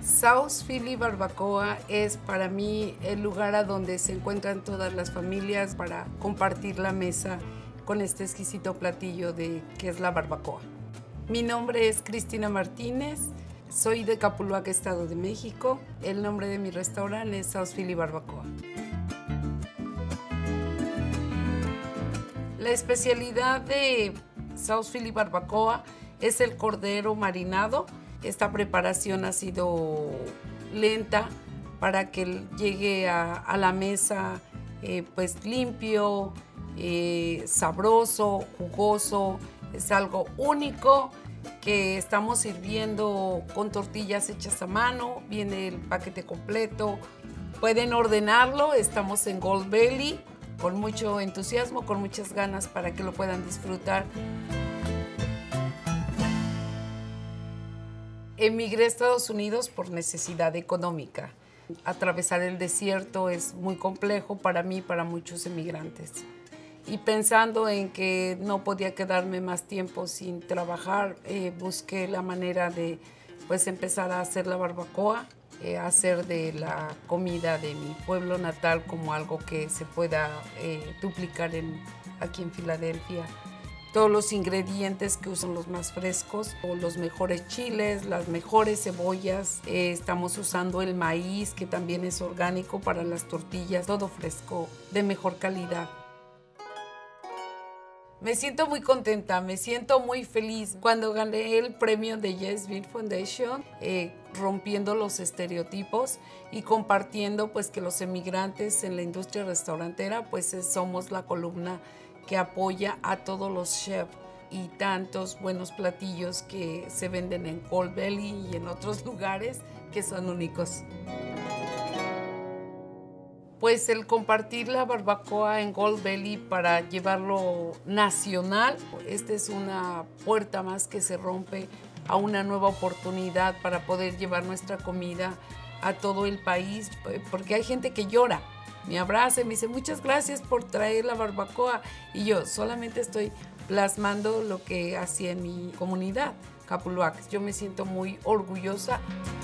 South Philly Barbacoa es para mí el lugar a donde se encuentran todas las familias para compartir la mesa con este exquisito platillo que es la barbacoa. Mi nombre es Cristina Martínez, soy de Capuluac, Estado de México. El nombre de mi restaurante es South Philly Barbacoa. La especialidad de South Philly Barbacoa es el cordero marinado. Esta preparación ha sido lenta para que llegue a la mesa pues limpio, sabroso, jugoso. Es algo único que estamos sirviendo con tortillas hechas a mano. Viene el paquete completo. Pueden ordenarlo. Estamos en Gold Belly con mucho entusiasmo, con muchas ganas para que lo puedan disfrutar. Emigré a Estados Unidos por necesidad económica. Atravesar el desierto es muy complejo para mí y para muchos emigrantes. Y pensando en que no podía quedarme más tiempo sin trabajar, busqué la manera de pues, empezar a hacer la barbacoa, hacer de la comida de mi pueblo natal como algo que se pueda duplicar aquí en Filadelfia. Todos los ingredientes que usan los más frescos, los mejores chiles, las mejores cebollas. Estamos usando el maíz, que también es orgánico para las tortillas, todo fresco, de mejor calidad. Me siento muy contenta, me siento muy feliz. Cuando gané el premio de Yes Beer Foundation, rompiendo los estereotipos y compartiendo pues, que los emigrantes en la industria restaurantera pues, somos la columna que apoya a todos los chefs y tantos buenos platillos que se venden en Gold Belly y en otros lugares que son únicos. Pues el compartir la barbacoa en Gold Belly para llevarlo nacional, esta es una puerta más que se rompe a una nueva oportunidad para poder llevar nuestra comida a todo el país, porque hay gente que llora. Me abraza y me dice, muchas gracias por traer la barbacoa. Y yo solamente estoy plasmando lo que hacía en mi comunidad, Capuluac. Yo me siento muy orgullosa.